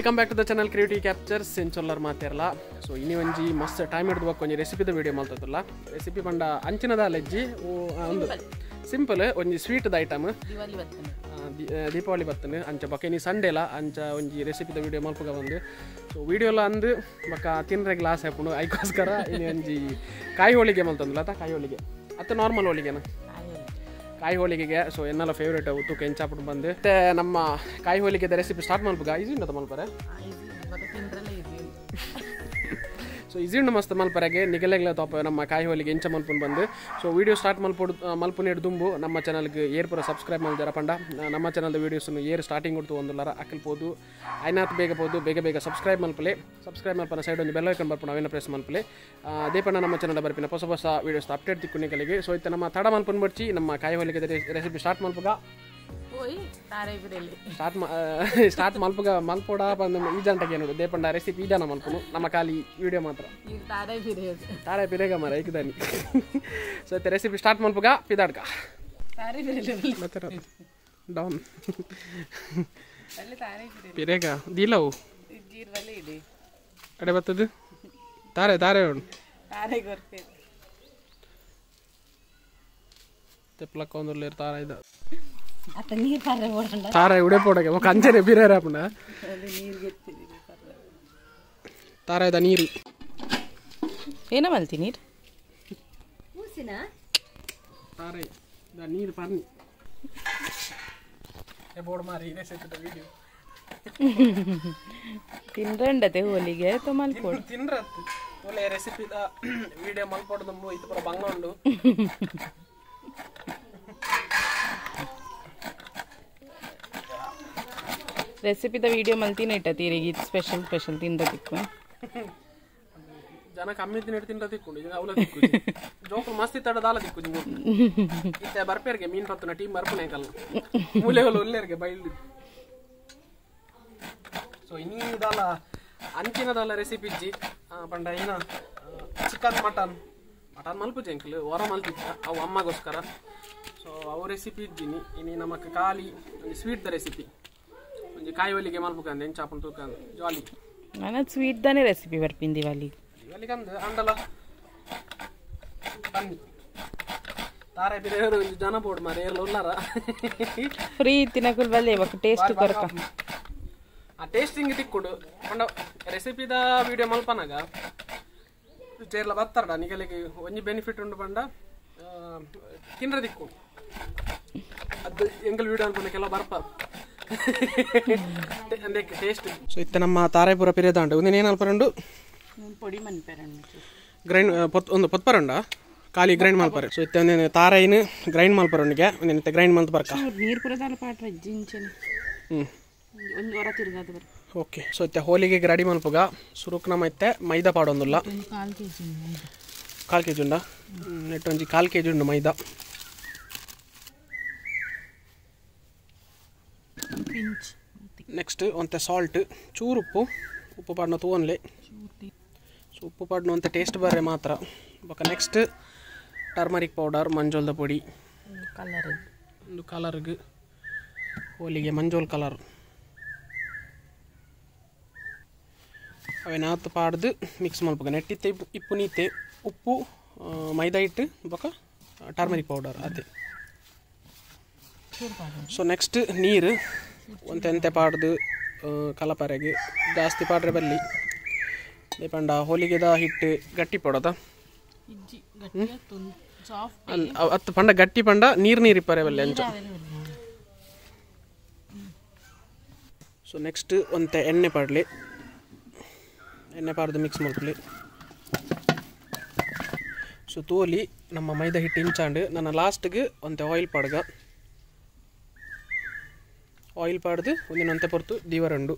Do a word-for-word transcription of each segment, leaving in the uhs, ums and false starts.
Welcome back to the channel creative captures ಎಂಚೊಲ್ಲರ್ ಮಾತಿರಲ್ಲ. So ಇನ್ನಿ ಒಂಜಿ ಮಸ್ತ್ ಟೈಮ್ ಹಿಡಿದು ಒಂಜಿ ರೆಸಿಪಿದ ವೀಡಿಯೋ ಮಾಡ್ತದಲ್ಲ. ರೆಸಿಪಿ ಬಂಡ ಅಂಚಿನದ ಲೆಜ್ಜಿ ಒಂದು ಸಿಂಪಲ್ ಒಂಜಿ ಸ್ವೀಟ್ದ ಐಟಮ್ ದೀಪಾವಳಿ ಬರ್ತನೆ ಅಂಚ ಬಕ್ಕ ಇನಿ ಸಂಡೇಲ ಅಂಚ ಒಂಜಿ ರೆಸಿಪಿದ ವೀಡಿಯೋ ಮಲ್ಪಗ ಬಂದು ಸೊ ವೀಡಿಯೋಲ ಅಂದು ಬಕ್ಕ ತಿನ್ರೆ ಗ್ಲಾಸ್ ಹಾಕೊಂಡು ಅದಕ್ಕೋಸ್ಕರ ಇನ್ನು ಒಂಜಿ ಕಾಯಿ ಹೋಳಿಗೆ ಮಲ್ತಂದಿಲ್ಲ ಅತ್ತ ಕಾಯಿ ಹೋಳಿಗೆ ಅತ್ತ ನಾರ್ಮಲ್ ಹೋಳಿಗೆನ ಕಾಯಿ ಹೋಳಿಗೆಗೆ ಸೊ ಎನ್ನೆಲ್ಲ ಫೇವ್ರೇಟ್ ಉತ್ತು ಕೆಂಚಾಪಟ್ಟು ಬಂದು ಮತ್ತೆ ನಮ್ಮ ಕಾಯಿ ಹೋಳಿಗೆದ ರೆಸಿಪಿ ಸ್ಟಾರ್ಟ್ ಮಲ್ಪಗ ಈಸಿ ಉಂಟು ಮಲ್ಪರೆ ಸೊ ಈಸಿ ಉಂಡು ಮಸ್ತ್ ಮಲ್ಪರೆಗೆ ನಿಗಲೆಗ್ಲ ತೋಪ ನಮ್ಮ ಕಾಯಿ ಹೋಳಿಗೆ ಎಂಚ ಮಲ್ಪುನ್ ಬಂದು ಸೊ ವೀಡಿಯೋ ಸ್ಟಾರ್ಟ್ ಮಲ್ಪೊಡು ಮಲ್ಪುನ ಹಿಡಿದು ದುಂಬು ನಮ್ಮ ಚಾನಲ್ಗೆ ಏರ್ ಪೂರ ಸಬ್ಸ್ಕ್ರೈಬ್ ಮಾಡಿದಾರ ಪಂಡ ನಮ್ಮ ಚಾನಲ್ದ ವೀಡಿಯೋಸನ್ನು ಏರ್ ಸ್ಟಾರ್ಟಿಂಗ್ ಕೊಡ್ತು ಒಂದುಲ್ಲಾರ ಹಾಕಲ್ಬೋದು ಐನಾತ್ ಬೇಗ ಬೋದು ಬೇಗ ಬೇಗ ಸಬ್ಸ್ಕ್ರೈಬ್ ಮಲ್ಪಲೆ ಸಬ್ಸ್ಕ್ರೈಬ್ ಮಲ್ಪನ ಸೈಡ್ ಒಂದು ಬೆಲ್ ಐಕನ್ ಬರ್ಪಣ ಅವೇನ ಪ್ರೆಸ್ ಮಲ್ಪಲೆ ಅದೇ ಪಂಡ ನಮ್ಮ ಚಾನಲ್ ಬರ್ಪಿನ ಹೊಸ ಹೊಸ ವೀಡಿಯೋಸ್ ಅಪ್ಡೇಟ್ ತಿಕ್ಕುಣಿಗಳಿಗೆ ಸೊ ಇತ್ತ ನಮ್ಮ ತಡ ಮಲ್ಪನ್ ಬರ್ಚಿ ನಮ್ಮ ಕಾಯಿ ಹೋಳಿಗೆ ರೆಸಿಪಿ ಸ್ಟಾರ್ಟ್ ಮಲ್ಪಗ ಸ್ಟಾರ್ಟ್ ಸ್ಟಾರ್ಟ್ ಮಲ್ಪಗ ಮಲ್ಪೋಡ ಬಂದು ಈ ಜಂಟಗೆ ನೋಡು ದೇಪಂಡ ರೆಸಿಪಿ ಈಜಾನ ಮಲ್ಪನು ನಮ್ಮ ಖಾಲಿ ವಿಡಿಯೋ ಮಾತ್ರ ತಾರಾಯಿ ಪಿರೇಗ ಮರ ಏಕದಾನಿ ಸೊ ಇತ್ತ ರೆಸಿಪಿ ಸ್ಟಾರ್ಟ್ ಮಲ್ಪಗ ಪಿದಾಡ್ಕ ಡೌನ್ ಪಿರೇಗ ದಿಲವು ಅಡೆ ಬರ್ತದು ತಾರೆ ತಾರೆ ತೆಪ್ಲಕ್ಕ ಒಂದು ತಾರ ಇದ ತಾರಾಯಿ ಉಡೆ ಪೋಡಗೆ ఒక అంచనే బిరేరాపున ತಾರಾಯಿದ ನೀರು ಏನ ಮಲ್ತಿ ನೀರು ಮೂಸಿನ ತಾರಾಯಿ ದ ನೀರು ಪಾನಿ ಎ ಬೋರ್ಡ್ ಮಾರಿ ಇದೆ ಸೆಟ್ ವಿಡಿಯೋ ತಿನ್ರಂಡತೆ ಹೋಲಿಗೆ ತೋ ಮಲ್ಪೋಡು ತಿನ್ರತ್ತು ಒಳ್ಳೆ ರೆಸಿಪಿ ದ ವಿಡಿಯೋ ಮಲ್ಪೋಡು ನಮ್ಮು ಇದು ಪೂರ ಬಂಗೊಂಡು ರೆಸಿಪಿದ ವಿಡಿಯೋ ಮಲ್ತಿನ ಇಟ್ಟ ತೀರಿಗೆ ಸ್ಪೆಷಲ್ ಸ್ಪೆಷಲ್ ತಿಂದ ತಿಕ್ಕು ಜನ ಕಮ್ಮಿ ತಿನ್ನ ತಿಂದ ತಿಕ್ಕೊಂಡು ಈಗ ಅವಲ ತಿಕ್ಕು ಜೋಕು ಮಸ್ತ್ ಇತ್ತಡ ದಾಲ ತಿಕ್ಕು ಇತ್ತೆ ಬರ್ಪೇರ್ಗೆ ಮೀನ್ ಪತ್ತನ ಟೀಮ್ ಬರ್ಪನೆ ಕಲ್ಲ ಮೂಲೆಗಳು ಒಳ್ಳೆರ್ಗೆ ಬೈಲ್ ಸೊ ಇನ್ನಿ ದಾಲ ಅಂಚಿನ ದಾಲ ರೆಸಿಪಿ ಇಜ್ಜಿ ಪಂಡ ಏನ ಚಿಕನ್ ಮಟನ್ ಮಟನ್ ಮಲ್ಪು ಜಂಕ್ಲು ಹೊರ ಮಲ್ತಿದ್ದ ಅವು ಅಮ್ಮಗೋಸ್ಕರ ಸೊ ಅವು ರೆಸಿಪಿ ಇದ್ದೀನಿ ಇನ್ನು ನಮಕ್ ಖಾಲಿ ಸ್ವೀಟ್ ದ ರೆಸಿಪಿ ಒಂಜಿ ಕಾಯಿ ಹೋಳಿಗೆ ಮಲ್ಪುಕಂದು ಎಂಚಾಪನ್ ತೂಕಂದು ಜಾಲಿ ನಾನು ಸ್ವೀಟ್ ದಾನೆ ರೆಸಿಪಿ ಬರ್ಪಿನ್ ದಿವಾಲಿ ದಿವಾಲಿಗಂದು ಅಂಡಲ ಬನ್ನಿ ತಾರಾಯಿ ಬಿರೇರು ಜನ ಬೋರ್ಡ್ ಮಾರೆ ಏರ್ಲ ಉಲ್ಲಾರ ಫ್ರೀ ತಿನ್ನಕುಲ್ ಬಲ್ಲೆ ಬಕ್ ಟೇಸ್ಟ್ ಕೊರಕ ಆ ಟೇಸ್ಟಿಂಗ್ ತಿಕ್ಕೊಡು ಪಂಡ ರೆಸಿಪಿದ ವಿಡಿಯೋ ಮಲ್ಪನಾಗ ಚೇರ್ಲ ಬರ್ತಾರ ನಿಗಲಿಗೆ ಒಂಜಿ ಬೆನಿಫಿಟ್ ಉಂಡು ಪಂಡ ತಿನ್ರ ತಿಕ್ಕೊಡು ಅದು ಎಂಗಲ್ ವಿಡಿಯೋ ಅನ್ಕೊಂಡ ಕೆಲವು ಬರ್ಪ ಟೇಸ್ಟ್ ಸೊ ಇತ್ತ ನಮ್ಮ ತಾರಾಯಿಪುರ ಪಿರೇದಾಂಡು ಒಂದಿನ ಏನು ಅಲ್ಪರಂಡು ಪೊಡಿ ಮನ್ಪೆರಂಡು ಗ್ರೈಂಡ್ ಪೊತ್ ಒಂದು ಪೊತ್ಪರಂಡ ಖಾಲಿ ಗ್ರೈಂಡ್ ಮಲ್ಪರೆ ಸೊ ಇತ್ತ ಒಂದಿನ ತಾರಾಯಿನ ಗ್ರೈಂಡ್ ಮಲ್ಪರೊಂದಿಗೆ ಒಂದಿನ ಗ್ರೈಂಡ್ ಮಲ್ತ ಬರ್ಕ ನೀರು ಪುರದಾಲ ಪಾಟ್ರ ಜಿಂಚನೆ ಹ್ಞೂ ಒಂದು ಹೊರ ತಿರುಗಾದ ಬರ್ ಓಕೆ ಸೊ ಇತ್ತ ಹೋಳಿಗೆಗೆ ರೆಡಿ ಮಲ್ಪಗ ಸುರುಕ್ನ ಮತ್ತೆ ಮೈದಾ ಪಾಡೊಂದುಲ್ಲ ಕಾಲು ಕೆ ಜಿ ಕಾಲು ಕೆ ಜಿ ಉಂಡ ನೆಟ್ಟು ಒಂಜಿ ಕಾಲು ಕೆ ಜಿ ಉಂಡು ಮೈದಾ ನೆಕ್ಸ್ಟ್ ಒಂತೆ ಸಾಲ್ಟ್ ಚೂರು ಉಪ್ಪು ಉಪ್ಪು ಪಾಡ್ನ ತೂವನ್ಲೆ ಸೊ ಉಪ್ಪು ಪಾಡ್ನ ಒಂತೆ ಟೇಸ್ಟ್ ಬರ್ರೆ ಮಾತ್ರ ಬೊಕ್ಕ ನೆಕ್ಸ್ಟ್ ಟರ್ಮರಿಕ್ ಪೌಡರ್ ಮಂಜೋಲ್ದ ಪೊಡಿ ಕಲರ್ ಒಂದು ಕಲರ್ಗೆ ಹೋಳಿಗೆ ಮಂಜೋಲ್ ಕಲರ್ ಅವೇನಾತು ಪಾಡ್ದು ಮಿಕ್ಸ್ ಮಲ್ಪಗ ನೆಟ್ಟಿತ್ತೆ ಇಪ್ಪು ಇಪ್ಪು ನೀತೆ ಉಪ್ಪು ಮೈದಾ ಹಿಟ್ಟು ಬೊಕ್ಕ ಟರ್ಮರಿಕ್ ಪೌಡರ್ ಅದೇ ಸೊ ನೆಕ್ಸ್ಟ್ ನೀರು ಒಂತೆ ಎಂತೆ ಪಾಡ್ದು ಕಲಪರೆಗೆ ಜಾಸ್ತಿ ಪಾಡ್ರೆ ಬಲ್ಲಿ ಪಂಡ ಹೋಳಿಗೆದ ಹಿಟ್ಟು ಗಟ್ಟಿ ಪಡೋದ ಹತ್ತು ಪಂಡ ಗಟ್ಟಿ ಪಂಡ ನೀರು ನೀರು ಇಪ್ಪರೆ ಬಲ್ಲಿ ಅಂಚ ಸೊ ನೆಕ್ಸ್ಟ್ ಒಂತೆ ಎಣ್ಣೆ ಪಾಡ್ಲಿ ಎಣ್ಣೆ ಪಾಡ್ದು ಮಿಕ್ಸ್ ಮಾಡ್ಕೊಳ್ಳಿ ಸೊ ತೋಲಿ ನಮ್ಮ ಮೈದಾ ಹಿಟ್ಟು ಇಂಚಾಂಡು ನನ್ನ ಲಾಸ್ಟ್ಗೆ ಒಂತೆ ಆಯಿಲ್ ಪಾಡ್ಗ ಆಯಿಲ್ ಪಾಡ್ದು ಒಂದಿನಂತೆ ಪೊರ್ತು ದೀವರಂಡು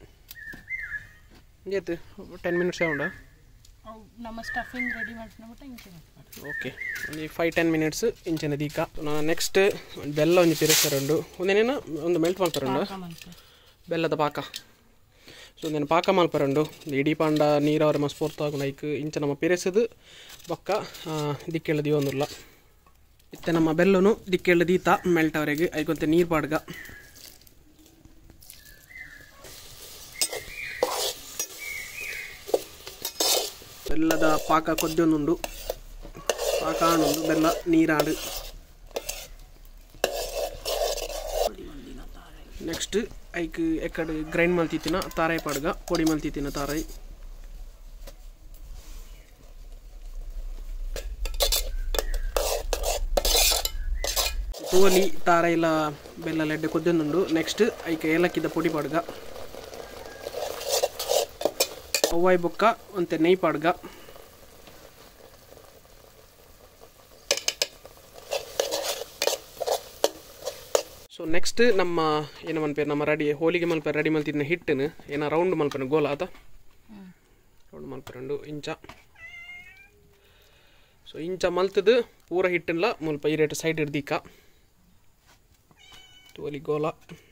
ಏತು ಟೆನ್ ಮಿನಿಟ್ಸ್ ಉಂಡ ನಮ್ಮ ಸ್ಟಫಿಂಗ್ ರೆಡಿ ಮಾಡ್ಕೊಂಡ್ಬಿಟ್ಟು ಇಂಚಿನ ಓಕೆ ಒಂದು ಫೈವ್ ಟೆನ್ ಮಿನಿಟ್ಸ್ ಇಂಚಿನ ದೀಕ ನಾನು ನೆಕ್ಸ್ಟ್ ಬೆಲ್ಲ ಒಂದು ಪಿರಿಸರಂಡು ಒಂದೇನೇನು ಒಂದು ಮೆಲ್ಟ್ ಮಲ್ಪರಂಡು ಬೆಲ್ಲದ ಪಾಕ ಸೊ ಒಂದೇನು ಪಾಕ ಮಲ್ಪರಂಡು ಇಡೀ ಪಾಂಡ ನೀರವರ ಮಸ್ ಪೋರ್ತಾಗ ನೈಕ್ ಇಂಚ ನಮ್ಮ ಪಿರಿಸದು ಬೊಕ್ಕ ದಿಕ್ಕೆಳ್ಳ ದೀವೊಂದುಲ್ಲ ಇತ್ತೆ ನಮ್ಮ ಬೆಲ್ಲನು ದಿಕ್ಕೆಳ್ಳ ದೀತ ಮೆಲ್ಟ್ ಅವರೆಗೆ ಐಕೊಂತೆ ನೀರು ಪಾಡ್ಗ ಬೆಲ್ಲದ ಪಾಕ ಕೊದ್ದೊಂದುಂಡು ಪಾಕ ಆಣುಂಡು ಬೆಲ್ಲ ನೀರಾಡು ನೆಕ್ಸ್ಟ್ ಐಕ್ ಎಕ್ಕಡೆ ಗ್ರೈಂಡ್ ಮಲ್ತಿತ್ತಿನ ತಾರಾಯಿ ಪಾಡ್ಗ ಪೊಡಿ ಮಲ್ತಿತ್ತಿನ ತಾರಾಯಿ ತೋಲಿ ತಾರಾಯಿಲ ಬೆಲ್ಲ ಲೆಡ್ಡೆ ಕೊದ್ದೊಂದುಂಡು ನೆಕ್ಸ್ಟ್ ಐಕ್ ಏಲಕ್ಕಿದ ಪೊಡಿ ಪಾಡ್ಗ ಅವ್ವಾಯಿ ಬೊಕ್ಕ ಅಂತೆ ನೆಯ್ ಪಾಡ್ಗ ಸೊ ನೆಕ್ಸ್ಟ್ ನಮ್ಮ ಏನು ಮಲ್ಪೇರು ನಮ್ಮ ರೆಡಿ ಹೋಳಿಗೆ ಮಲ್ಪ ರೆಡಿ ಮಲ್ತಿದ್ನ ಹಿಟ್ಟನ್ನು ಏನೋ ರೌಂಡ್ ಮಲ್ಪನ ಗೋಲ ಆತ ರೌಂಡ್ ಮಲ್ಪರಂಡು ಇಂಚ ಸೊ ಇಂಚ ಮಲ್ತದು ಪೂರ ಹಿಟ್ಟನ್ಲ ಮುಲ್ಪ ಈ ರೇಟ್ ಸೈಡ್ ಹಿಡ್ದಿಕ್ಕ ತೋಲಿ ಗೋಲ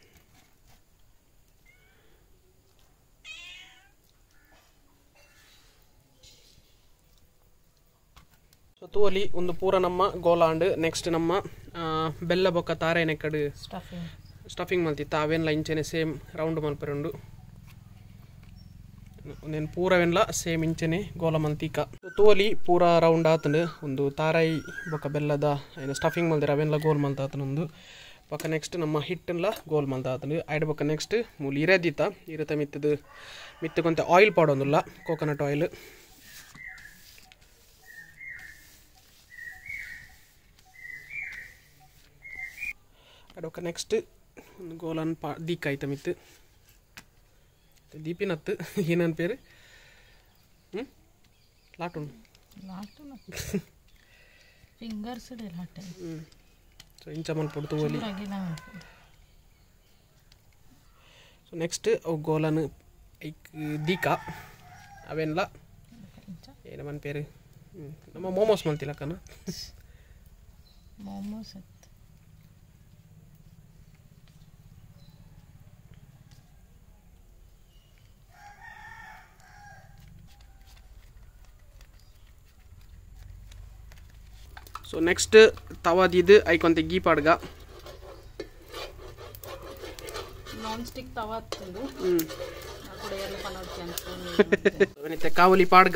ಸೊ ತೋಲಿ ಒಂದು ಪೂರ ನಮ್ಮ ಗೋಲಾಂಡ್ ನೆಕ್ಸ್ಟ್ ನಮ್ಮ ಬೆಲ್ಲ ಬೊಕ್ಕ ತಾರೇನೆ ಕಡೆ ಸ್ಟಫಿಂಗ್ ಸ್ಟಫಿಂಗ್ ಮಲ್ತಿತ್ತ ಅವೆನ್ಲ ಇಂಚೆನೆ ಸೇಮ್ ರೌಂಡ್ ಮಲ್ಪರಂಡು ಒಂದೇನು ಪೂರವೆನ್ಲ ಸೇಮ್ ಇಂಚೆನೆ ಗೋಲ ಮಲ್ತಿಕ ತೋಲಿ ಪೂರ ರೌಂಡ್ ಆತಂಡು ಒಂದು ತಾರಾಯಿ ಬೊಕ್ಕ ಬೆಲ್ಲದ ಏನು ಸ್ಟಫಿಂಗ್ ಮಲ್ದಿರ ಅವೆನ್ಲ ಗೋಲ್ ಮಲ್ತಾತನೊಂದು ಬೊಕ್ಕ ನೆಕ್ಸ್ಟ್ ನಮ್ಮ ಹಿಟ್ಟನ್ಲ ಗೋಲ್ ಮಲ್ತಾತಂಡು ಐಡ್ ಬೊಕ್ಕ ನೆಕ್ಸ್ಟ್ ಮೂಲ ಇರೆದಿತ್ತ ಇರತ ಮಿತ್ತದು ಮಿತ್ತಕೊಂತ ಆಯಿಲ್ ಪಾಡೊಂದುಲ್ಲ ಕೋಕೋನಟ್ ಆಯಿಲ್ ಅಡೊಕ್ಕ ನೆಕ್ಸ್ಟ್ ಒಂದು ಗೋಲನ್ ಪಾ ದೀಕ ಆಯ್ತ ಮಿತ್ತು ದೀಪಿನತ್ತು ಏನನ್ ಪೇರು ಹ್ಞೂ ಲಾಟುನ್ ಲಾಟುನ್ ಫಿಂಗರ್ಸ್ ಲಾಟ ಹ್ಞೂ ಸೊ ಇಂಚ ಮಲ್ಪಡ್ತು ಓಲಿ ಸೊ ನೆಕ್ಸ್ಟ್ ಅವು ಗೋಲನ್ ಐಕ್ ದೀಕ ಅವೆನ್ಲ ಏನು ಮನ್ ಪೇರು ಹ್ಞೂ ನಮ್ಮ ಮೋಮೋಸ್ ಮಲ್ತಿಲ್ಲಕ್ಕನ ಮೋಮೋಸ್ ಸೊ ನೆಕ್ಸ್ಟ್ ತವಾದಿದ್ದು ಐಕೊಂತ ಗೀ ಪಾಡ್ಗ ನಾನ್ ಸ್ಟಿಕ್ ತವಾ ಹ್ಞೂ ಕಾವಲಿ ಪಾಡ್ಗ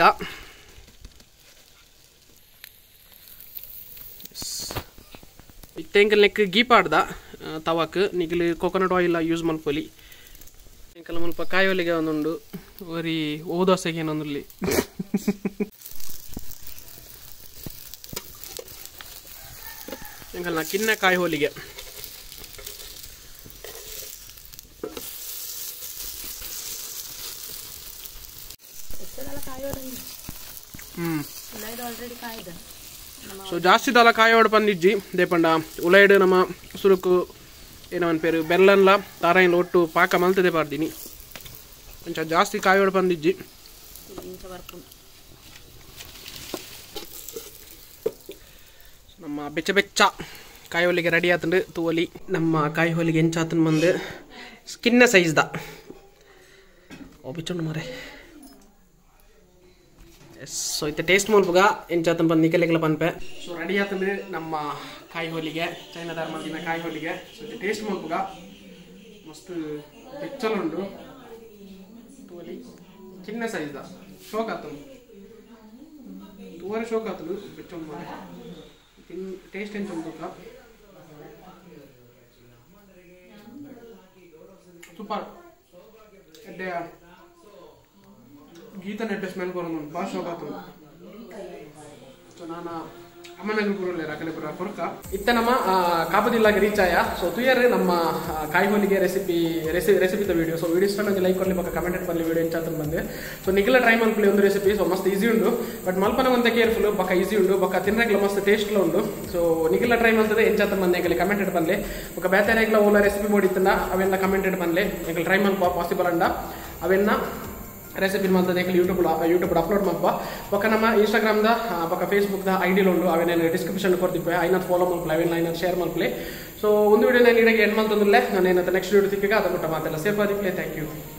ತೆಂಕಲ್ ನೆಕ್ ಗೀ ಪಾಡ್ದ ತವಾಕ್ ನಿಗಲು ಕೋಕೋನಟ್ ಆಯಿಲ್ ಯೂಸ್ ಮಲ್ಪೊಲಿ ತೆಂಕಲ್ ಮಲ್ಪ ಕಾಯಿ ಒಲೆಗೆ ಒಂದುಂಡು ಒರಿ ಓದೋಸೆಗೆ ಏನೊಂದುಲ್ಲಿ ಎಂಕಲ್ನ ಕಿನ್ನ ಕಾಯಿ ಹೋಲಿಗೆ ಹ್ಮ್ ಸೊ ಜಾಸ್ತಿ ದಲ ಕಾಯಿ ಹೊಡ್ ಬಂದಿಜ್ಜಿ ದೇಪಂಡ ಉಲೈಡ್ ನಮ್ಮ ಸುರುಕು ಏನವನ್ ಪೇರು ಬೆಲ್ಲನ್ಲ ತಾರಾಯಿನ ಒಟ್ಟು ಪಾಕ ಮಲ್ತದೆ ಪಾರ್ದಿನಿ ಕೊಂಚ ಜಾಸ್ತಿ ಕಾಯಿ ಹೊಡ್ ಬಂದಿಜ್ಜಿ ನಮ್ಮ ಬೆಚ್ಚ ಬೆಚ್ಚ ಕಾಯಿ ಹೋಲಿಗೆ ರೆಡಿ ಆತಂಡು ತೂವಲಿ ನಮ್ಮ ಕಾಯಿ ಹೋಲಿಗೆ ಎಂಚಾತನ್ ಬಂದು ಸ್ಕಿನ್ನ ಸೈಜ್ದ ಓ ಬಿಚ್ಚುಂಡು ಮಾರೆ ಎಸ್ ಸೊ ಇತ್ತೆ ಟೇಸ್ಟ್ ಮಲ್ಪುಗ ಎಂಚಾತನ್ ಬಂದು ನಿಕಲೆಗ್ಲ ಪನ್ಪೆ ಸೊ ರೆಡಿ ಆತಂಡು ನಮ್ಮ ಕಾಯಿ ಹೋಲಿಗೆ ಚೈನಾದಾರ ಮಲ್ದಿನ ಕಾಯಿ ಹೋಲಿಗೆ ಸೊ ಇತ್ತೆ ಟೇಸ್ಟ್ ಮಲ್ಪುಗ ಮಸ್ತ್ ಬೆಚ್ಚಲುಂಡು ತೂವಲಿ ಚಿನ್ನ ಸೈಜ್ದ ಶೋಕ್ ಆತನು ತೂವರೆ ಶೋಕ್ ಆತನು ಬೆಚ್ಚುಂಡು ಮಾರೆ ಟೇಸ್ಟ್ ಏನು ಚಂದ ಸೂಪರ್ ಎಡ್ಡೆ ಗೀತ ನೆಟ್ಟೆ ಸ್ಮೆಲ್ ಬರೋದು ಭಾಳ ಶೋಕ ಆತು ಸೊ ನಾನು ಅಮ್ಮನಗರ ಪುರಲ್ಲೇ ರಾಕಲೆ ಪುರ ಪುರ್ಕ ಇತ್ತ ನಮ್ಮ ಕಾಪದಿಲ್ಲಾಗೆ ರೀಚ್ ಆಯ ಸೊ ತುಯರ್ ನಮ್ಮ ಕಾಯಿ ಹೋಲಿಗೆ ರೆಸಿಪಿ ರೆಸಿಪಿ ರೆಸಿಪಿದ ವಿಡಿಯೋ ಸೊ ವಿಡಿಯೋ ಇಷ್ಟ ಲೈಕ್ ಕೊಡಲಿ ಪಕ್ಕ ಕಮೆಂಟ್ ಬರಲಿ ವಿಡಿಯೋ ಎಂಚಾತ ಬಂದೆ ಸೊ ನಿಖಿಲ ಟ್ರೈ ಮಲ್ಪಲಿ ಒಂದು ರೆಸಿಪಿ ಸೊ ಮಸ್ತ್ ಈಸಿ ಉಂಡು ಬಟ್ ಮಲ್ಪನ ಒಂದ ಕೇರ್ಫುಲ್ ಬಕ್ಕ ಈಸಿ ಉಂಡು ಬಕ್ಕ ತಿನ್ನಕ್ಲ ಮಸ್ತ್ ಟೇಸ್ಟ್ಲ ಉಂಡು ಸೊ ನಿಖಿಲ ಟ್ರೈ ಮಾಡ್ತದೆ ಎಂಚಾತ ಬಂದೆ ಎಂಕಲಿ ಕಮೆಂಟ್ ಬರಲಿ ಬಕ್ಕ ಬೇತಾರೆಗ್ಲ ಓಲ ರೆಸಿಪಿ ಮಾಡಿತ್ತಂದ ಅವೆಲ್ಲ ಕಮೆಂಟ್ ಬರಲಿ ಎಂಕಲ್ ಟ್ರೈ ಮಲ್ಪ ಪಾಸಿಬಲ್ ಅಂಡ ಅವೆನ್ನ ರೆಸಿಪಿ ಮಾಡ್ತದೆ ಯೂಟ್ಯೂಬ್ ಯೂಟ್ಯೂಬ್ ಅಪ್ಲೋಡ್ ಮಲ್ಪ ಪಕ್ಕ ನಮ್ಮ ಇನ್ಸ್ಟಾಗ್ರಾಮ್ದ ಪಕ್ಕ ಫೇಸ್ಬುಕ್ದ ಐಡಿಲ್ ಉಂಡು ಅವೇನೇನು ಡಿಸ್ಕ್ರಿಪ್ಷನ್ ಕೊಡ್ತಿದ್ವಿ ಐನತ್ ಫಾಲೋ ಮಲ್ಪಲೆ ಅವೆಲ್ಲ ಐನತ್ ಶೇರ್ ಮಲ್ಪಲೆ ಸೊ ಒಂದು ವಿಡಿಯೋ ನಾನು ಇಡಗೆ ಎಂಡ್ ಮಾಡ್ತಂದಿಲ್ಲ ನಾನು ಏನಂತ ನೆಕ್ಸ್ಟ್ ವಿಡಿಯೋ ತಿಕ್ಕಿಗೆ ಅದಕ್ಕೆ ಮಾತೆಲ್ಲ ಸೇಫ್ ಆದಿಪ್ಲೆ ಥ್ಯಾಂಕ್ ಯು